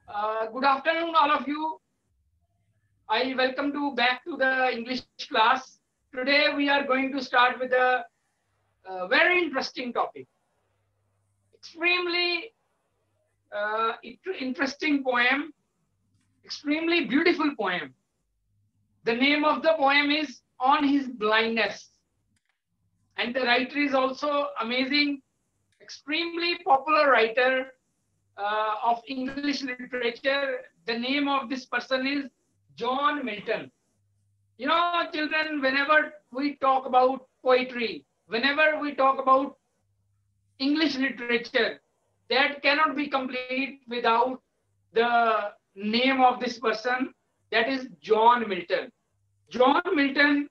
Good afternoon, all of you. I welcome you back to the English class. Today we are going to start with a very interesting topic. Extremely interesting poem, extremely beautiful poem. The name of the poem is On His Blindness. And the writer is also amazing, extremely popular writer of English literature. The name of this person is John Milton. You know, children, whenever we talk about poetry, whenever we talk about English literature, that cannot be complete without the name of this person, that is John Milton. John Milton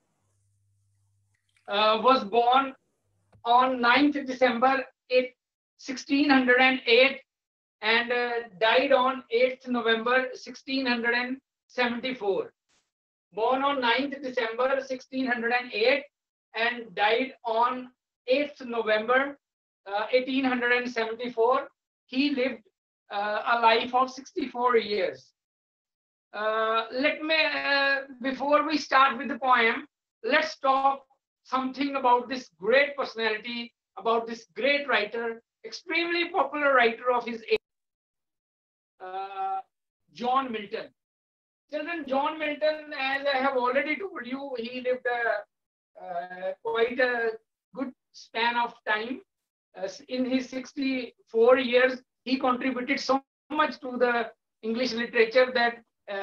was born on 9th December 1608 and died on 8th November 1674. Born on 9th December 1608 and died on 8th November 1874. He lived a life of 64 years. Before we start with the poem, let's talk something about this great personality, about this great writer, extremely popular writer of his age, John Milton. Children, John Milton, as I have already told you, he lived quite a good span of time. In his 64 years, he contributed so much to the English literature that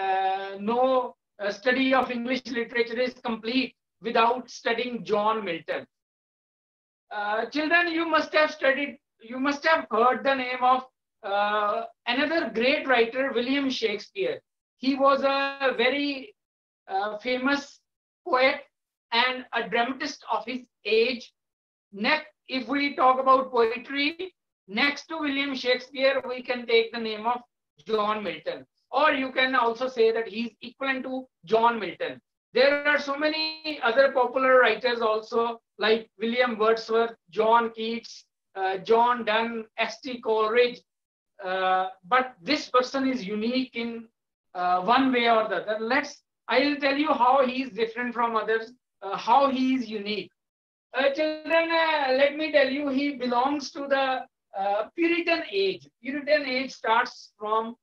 no study of English literature is complete without studying John Milton. Children, you must have heard the name of another great writer, William Shakespeare. He was a very famous poet and a dramatist of his age. Next, if we talk about poetry, next to William Shakespeare, we can take the name of John Milton. Or you can also say that he's equivalent to John Milton. There are so many other popular writers also, like William Wordsworth, John Keats, John Donne, S.T. Coleridge. But this person is unique in one way or the other. I'll tell you how he is different from others, how he is unique. Children, let me tell you, he belongs to the Puritan age. Puritan age starts from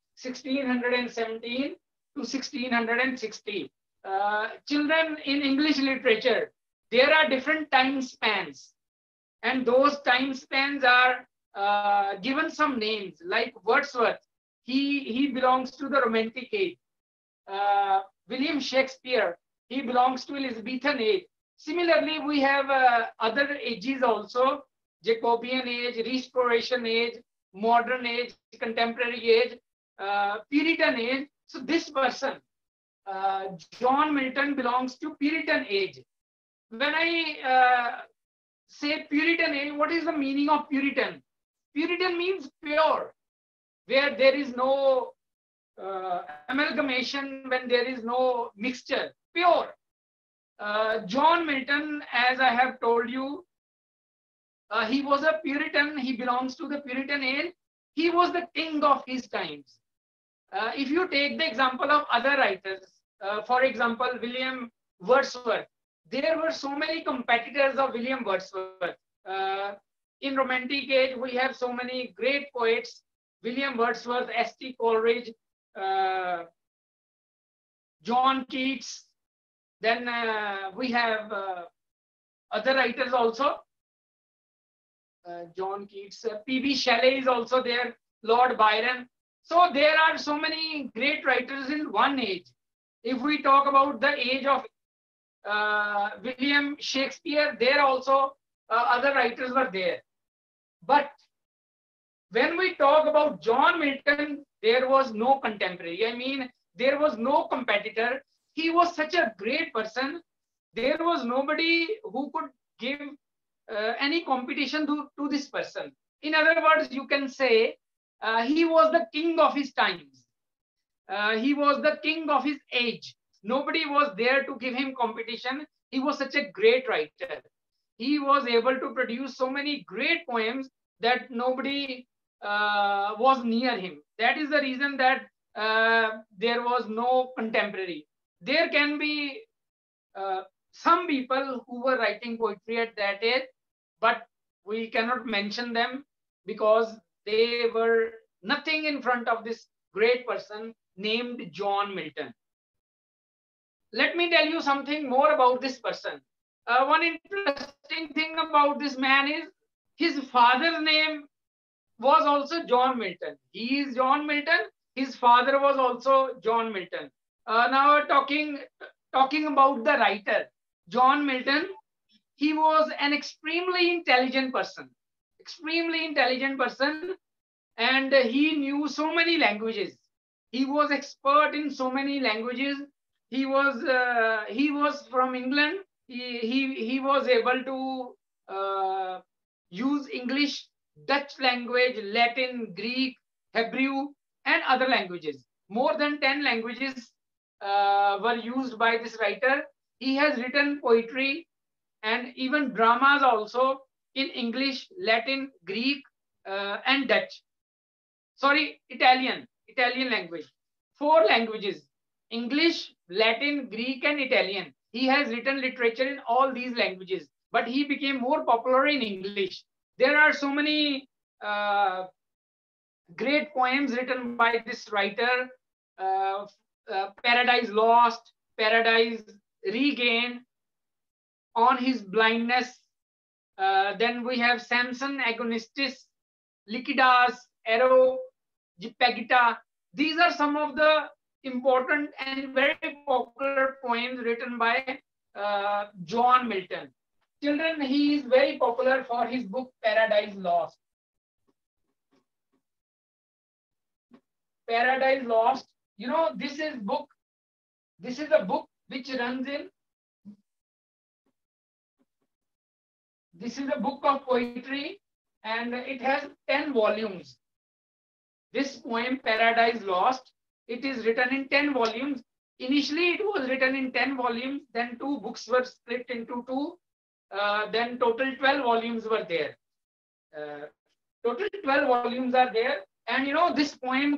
1617 to 1660. Children, in English literature, there are different time spans, and those time spans are given some names, like Wordsworth. He belongs to the Romantic age. William Shakespeare, he belongs to Elizabethan age. Similarly, we have other ages also: Jacobean age, Restoration age, modern age, contemporary age, Puritan age. So this person, John Milton, belongs to Puritan age. When I say Puritan age, what is the meaning of Puritan? Puritan means pure, where there is no amalgamation, when there is no mixture, pure. John Milton, as I have told you, he was a Puritan. He belongs to the Puritan age. He was the king of his times. If you take the example of other writers, for example, William Wordsworth, there were so many competitors of William Wordsworth. In Romantic age, we have so many great poets: William Wordsworth, S.T. Coleridge, John Keats. Then we have other writers also. John Keats, P.B. Shelley is also there, Lord Byron. So there are so many great writers in one age. If we talk about the age of William Shakespeare, there also other writers were there. But when we talk about John Milton, there was no contemporary. I mean, there was no competitor. He was such a great person. There was nobody who could give any competition to this person. In other words, you can say he was the king of his times. He was the king of his age. Nobody was there to give him competition. He was such a great writer. He was able to produce so many great poems that nobody was near him. That is the reason that there was no contemporary. There can be some people who were writing poetry at that age, but we cannot mention them because they were nothing in front of this great person named John Milton. Let me tell you something more about this person. One interesting thing about this man is his father's name was also John Milton. He is John Milton. His father was also John Milton. Now talking about the writer, John Milton, he was an extremely intelligent person, and he knew so many languages. He was expert in so many languages. He was from England. He was able to use English, Dutch language, Latin, Greek, Hebrew, and other languages. More than 10 languages were used by this writer. He has written poetry and even dramas also in English, Latin, Greek, and Dutch. Sorry, Italian language. 4 languages: English, Latin, Greek, and Italian. He has written literature in all these languages, but he became more popular in English. There are so many great poems written by this writer. Paradise Lost, Paradise Regained, On His Blindness. Then we have Samson Agonistis, Lycidas, Areopagita. These are some of the important and very popular poems written by John Milton. Children, he is very popular for his book Paradise Lost. Paradise Lost. You know, this is a book which runs in. This is a book of poetry and it has 10 volumes. This poem, Paradise Lost, it is written in 10 volumes. Initially, it was written in 10 volumes. Then 2 books were split into 2. Then total 12 volumes were there. Total 12 volumes are there. And you know, this poem,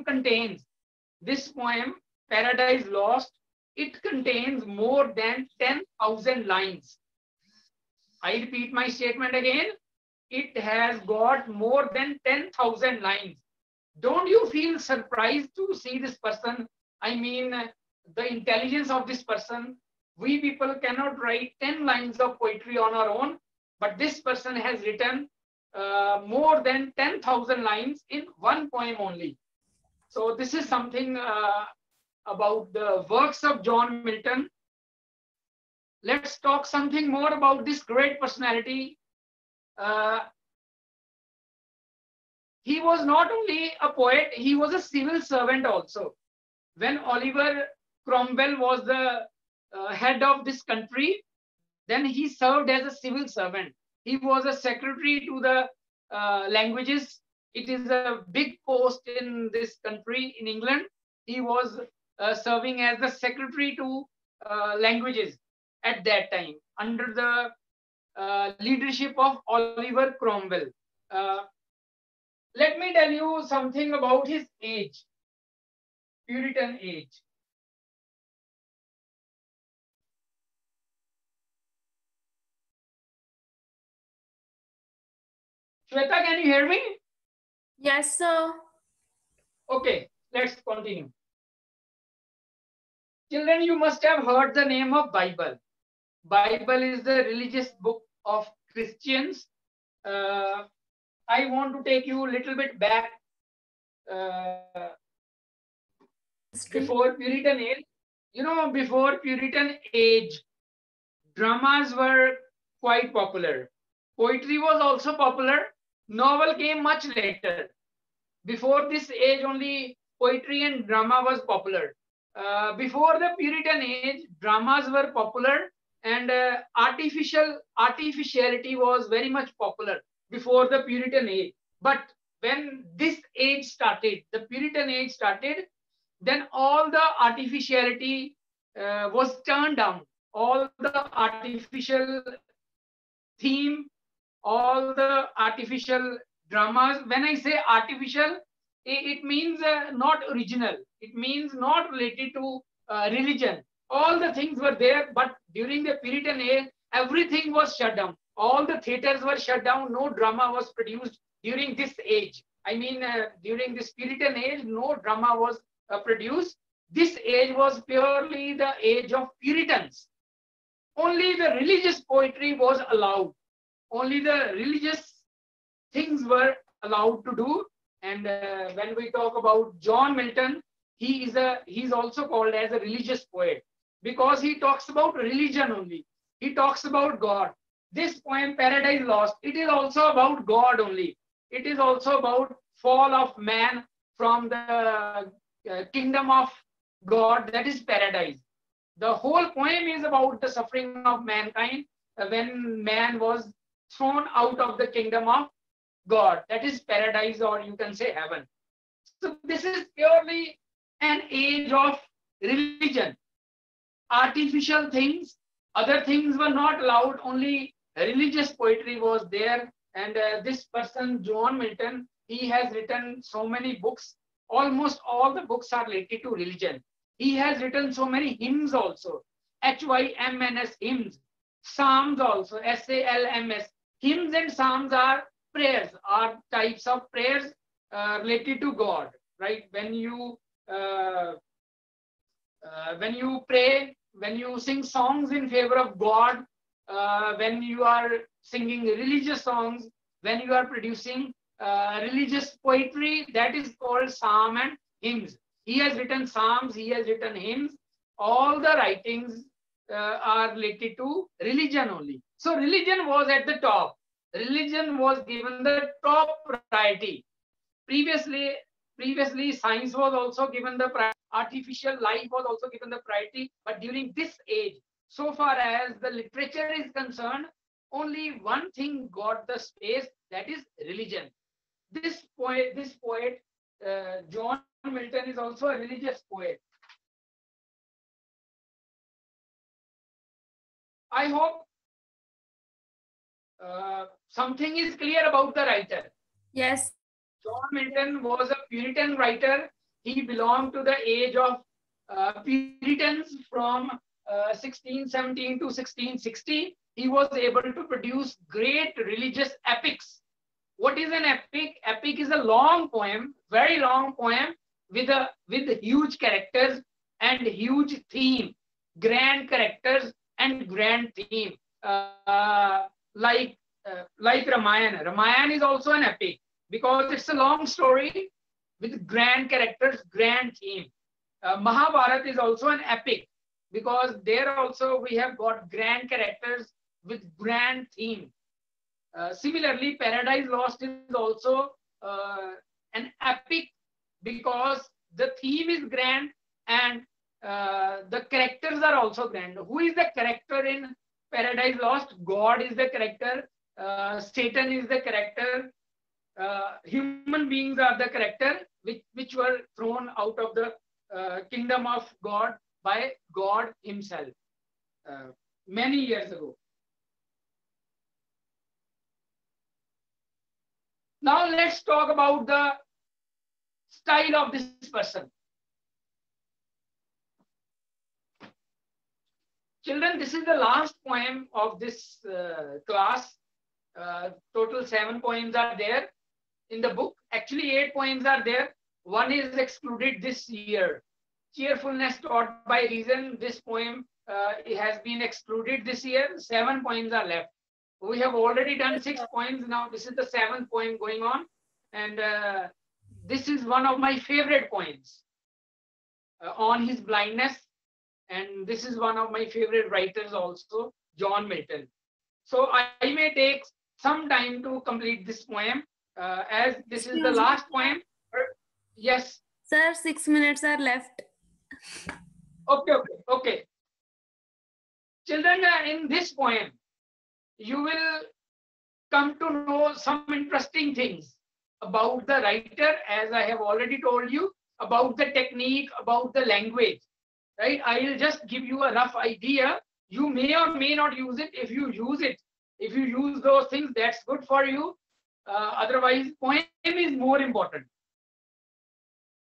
Paradise Lost, it contains more than 10,000 lines. I repeat my statement again. It has got more than 10,000 lines. Don't you feel surprised to see this person? I mean, the intelligence of this person. We people cannot write 10 lines of poetry on our own, but this person has written more than 10,000 lines in one poem only. So this is something about the works of John Milton. Let's talk something more about this great personality. He was not only a poet, he was a civil servant also. When Oliver Cromwell was the head of this country, then he served as a civil servant. He was a secretary to the languages. It is a big post in this country, in England. He was serving as the secretary to languages at that time under the leadership of Oliver Cromwell. Let me tell you something about his age, Puritan age. Shweta, can you hear me? Yes, sir. Okay, let's continue. Children, you must have heard the name of Bible. Bible is the religious book of Christians. I want to take you a little bit back before Puritan age. You know, before Puritan age, dramas were quite popular. Poetry was also popular. Novel came much later. Before this age, only poetry and drama was popular. Before the Puritan age, dramas were popular and artificiality was very much popular before the Puritan age. But when this age started, the Puritan age started, then all the artificiality was turned down. All the artificial theme, all the artificial dramas. When I say artificial, it means not original. It means not related to religion. All the things were there, but during the Puritan age, everything was shut down. All the theaters were shut down. No drama was produced during this age. I mean, during this Puritan age, no drama was produced. This age was purely the age of Puritans. Only the religious poetry was allowed. Only the religious things were allowed to do. And when we talk about John Milton, he's also called as a religious poet because he talks about religion only. He talks about God. This poem, Paradise Lost, it is also about God only. It is also about fall of man from the kingdom of God, that is paradise. The whole poem is about the suffering of mankind when man was thrown out of the kingdom of God, that is paradise, or you can say heaven. So this is purely an age of religion. Artificial things, other things were not allowed, only religious poetry was there. And this person, John Milton, he has written so many books. Almost all the books are related to religion. He has written so many hymns also. HYMNS, hymns. Psalms also, SALMS. Hymns and psalms are prayers, are types of prayers related to God, right? When you pray, when you sing songs in favor of God, when you are singing religious songs, when you are producing religious poetry, that is called psalm and hymns. He has written psalms, he has written hymns. All the writings are related to religion only. So religion was at the top. Religion was given the top priority. Previously, science was also given the priority. Artificial life was also given the priority. But during this age, so far as the literature is concerned, only one thing got the space, that is religion. This poet, John Milton, is also a religious poet. I hope something is clear about the writer. Yes. John Milton was a Puritan writer. He belonged to the age of Puritans from 1617 to 1660. He was able to produce great religious epics. What is an epic? Epic is a long poem, very long poem with huge characters and huge theme, grand characters and grand theme. Like Ramayana. Ramayana is also an epic because it's a long story with grand characters, grand theme. Mahabharata is also an epic because there also we have got grand characters with grand theme. Similarly, Paradise Lost is also an epic because the theme is grand and the characters are also grand. Who is the character in Paradise Lost? God is the character. Satan is the character. Human beings are the character which were thrown out of the kingdom of God by God himself many years ago. Now let's talk about the style of this person. Children, this is the last poem of this class. Total 7 poems are there in the book. Actually, 8 poems are there. One is excluded this year. Cheerfulness taught by reason. This poem it has been excluded this year. 7 poems are left. We have already done 6 poems. Now this is the 7th poem going on. And this is one of my favorite poems on his blindness. And this is one of my favorite writers also, John Milton. So I may take some time to complete this poem as this is the last poem. Yes. Sir, 6 minutes are left. Okay. Children, in this poem, you will come to know some interesting things about the writer, as I have already told you, about the technique, about the language, right? I will just give you a rough idea. You may or may not use it. If you use those things, that's good for you. Otherwise, poem is more important.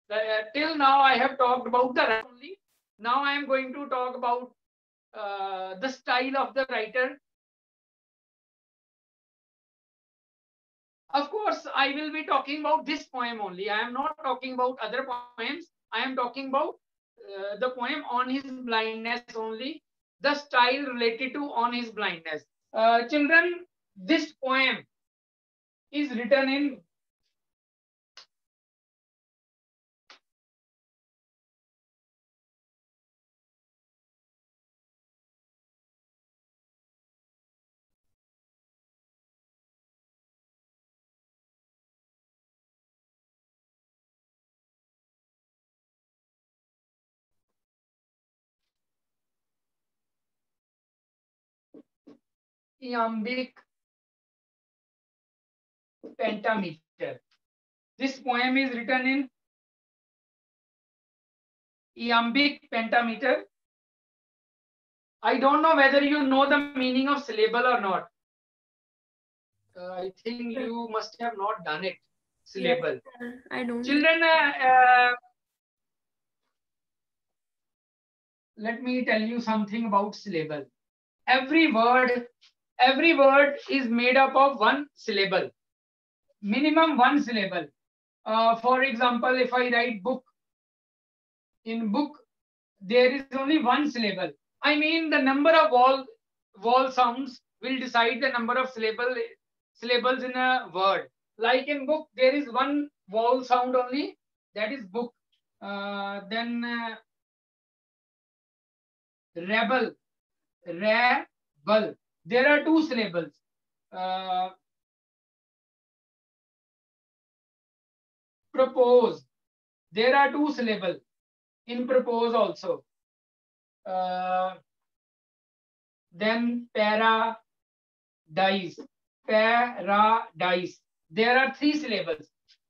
Till now I have talked about the writer only. Now I am going to talk about the style of the writer. Of course, I will be talking about this poem only. I am not talking about other poems. I am talking about the poem on his blindness only, the style related to on his blindness. Children, this poem is written in iambic pentameter. This poem is written in iambic pentameter. I don't know whether you know the meaning of syllable or not. I think you must have not done it. Syllable. Yes, I don't. Children, let me tell you something about syllable. Every word is made up of one syllable. Minimum one syllable. For example, if I write book, in book, there is only one syllable. I mean, the number of vowel sounds will decide the number of syllables in a word. Like in book, there is one vowel sound only, that is book. Then rebel, rebel. There are two syllables. Propose. There are two syllables in propose also. Then paradise. Paradise. There are three syllables.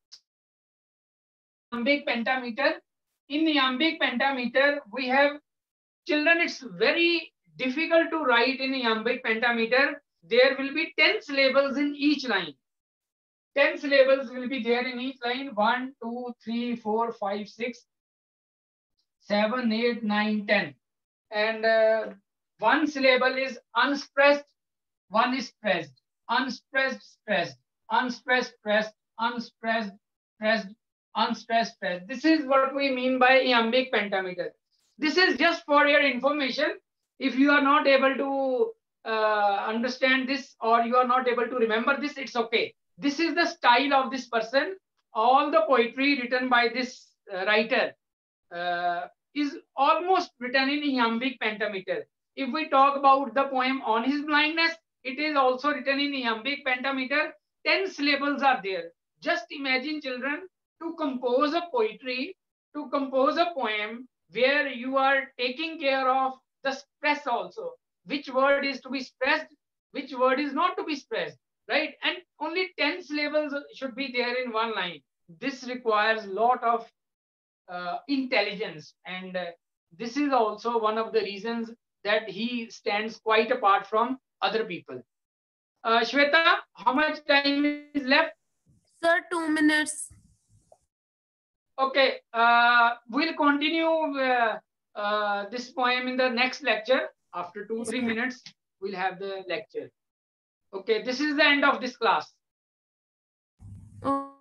Iambic pentameter. In iambic pentameter, we have, children, it's very difficult to write in iambic pentameter. There will be 10 syllables in each line. 10 syllables will be there in each line. 1, 2, 3, 4, 5, 6, 7, 8, 9, 10. And one syllable is unstressed, one is pressed. Unstressed, stressed. Unstressed, pressed. Unstressed, pressed. Unstressed, pressed. This is what we mean by iambic pentameter. This is just for your information. If you are not able to understand this, or you are not able to remember this, it's okay. This is the style of this person. All the poetry written by this writer is almost written in iambic pentameter. If we talk about the poem on his blindness, it is also written in iambic pentameter. 10 syllables are there. Just imagine, children, to compose a poetry, to compose a poem where you are taking care of the stress also. Which word is to be stressed, which word is not to be stressed, right? And only 10 syllables should be there in one line. This requires a lot of intelligence, and this is also one of the reasons that he stands quite apart from other people. Shweta, how much time is left? Sir, 2 minutes. Okay, we'll continue this poem in the next lecture. After 2-3 minutes, we'll have the lecture. Okay, this is the end of this class. Oh.